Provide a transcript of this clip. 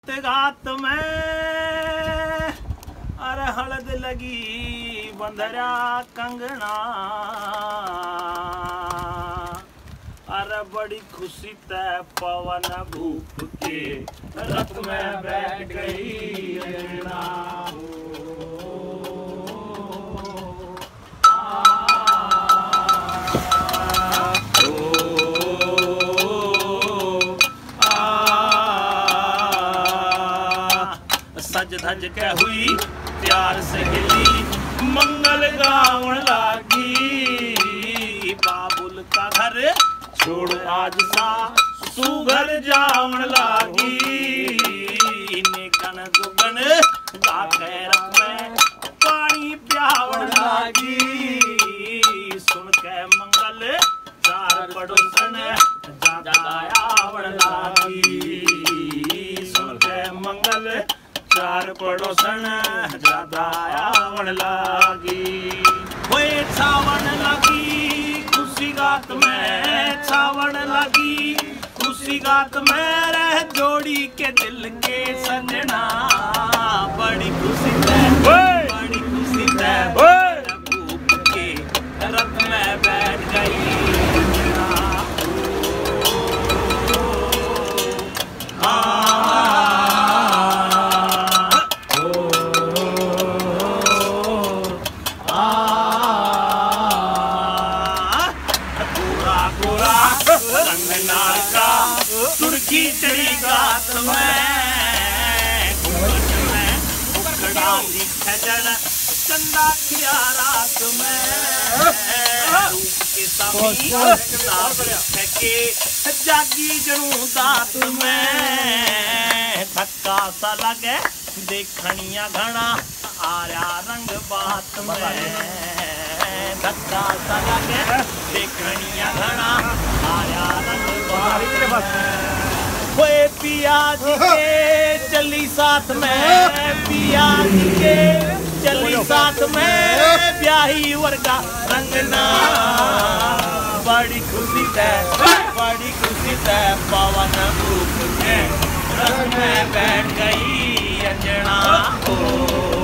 घात में अरे हलद लगी बंधरा कंगना अरे बड़ी खुशी तय पवन भूप के रथ में बैठ गई अंगना। सज धज के हुई प्यार से गिली मंगल गावन लागी बाबुल का घर छोड़ आज सा सुघर जावन लागी ने गण दुगन गाके रथ में पानी प्यावन लागी सुन के मंगल चार पड़ोसन जागायावन लागी सुन के मंगल चार पड़ोसन ज्यादा आवन लागी होए छावन लगी खुशी गात में छावन लगी खुशी गात में रह जोड़ी के दिल के सजना बड़ी खुशी बड़ी खुशी भूप के रथ में बैठ गई सुर्खी चढ़ी गात में खजन चंदा खिया रात में के जागी जरूं दात में धक्का सा लगे देखनिया घना आया रंग बात में धक्का सा लगे देखनिया घना आया रंग होए पिया जी के चली साथ में पिया जी के चली साथ में ब्याही वर्गा रंगना बड़ी खुशी है पवन भूप के रथ में बैठ गई अंजना।